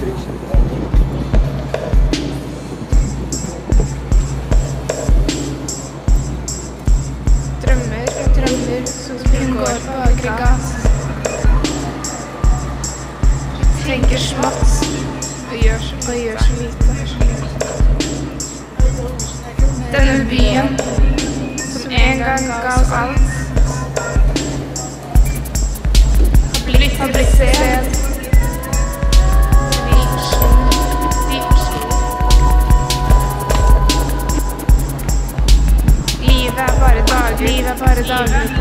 Drømmer som går på aggregat. Tenker smått og gjør så lite. Denne byen som en gang ga oss alt, har blitt sted. Livet er bare daglig.